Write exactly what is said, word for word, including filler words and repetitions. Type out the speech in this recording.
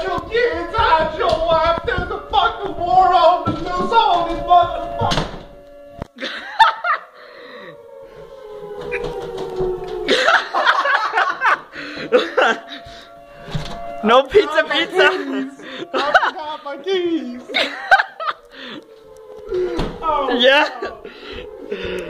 your kids, hide your wife. There's a fucking war on the loose on this motherfucker. No pizza, pizza. I forgot my keys. Oh, yeah. God.